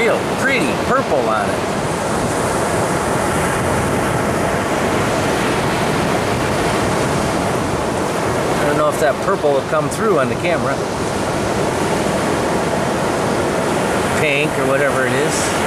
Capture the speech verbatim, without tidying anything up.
real pretty purple on it. I don't know if that purple will come through on the camera. Pink or whatever it is.